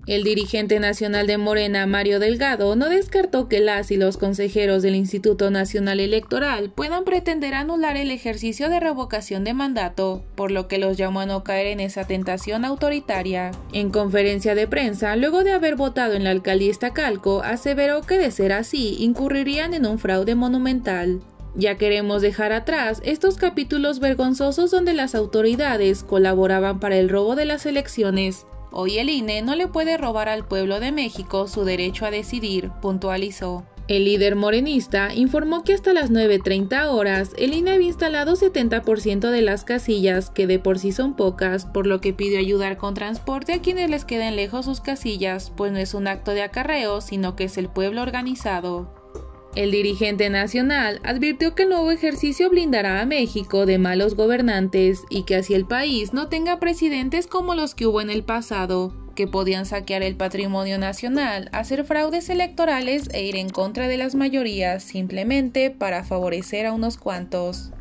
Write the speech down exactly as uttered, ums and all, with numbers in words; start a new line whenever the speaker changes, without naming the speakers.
El dirigente nacional de Morena, Mario Delgado, no descartó que las y los consejeros del Instituto Nacional Electoral puedan pretender anular el ejercicio de revocación de mandato, por lo que los llamó a no caer en esa tentación autoritaria. En conferencia de prensa, luego de haber votado en la alcaldía Iztacalco, aseveró que de ser así, incurrirían en un fraude monumental. Ya queremos dejar atrás estos capítulos vergonzosos donde las autoridades colaboraban para el robo de las elecciones. Hoy el I N E no le puede robar al pueblo de México su derecho a decidir, puntualizó. El líder morenista informó que hasta las nueve treinta horas el I N E había instalado setenta por ciento de las casillas, que de por sí son pocas, por lo que pidió ayudar con transporte a quienes les queden lejos sus casillas, pues no es un acto de acarreo, sino que es el pueblo organizado. El dirigente nacional advirtió que el nuevo ejercicio blindará a México de malos gobernantes y que así el país no tenga presidentes como los que hubo en el pasado, que podían saquear el patrimonio nacional, hacer fraudes electorales e ir en contra de las mayorías simplemente para favorecer a unos cuantos.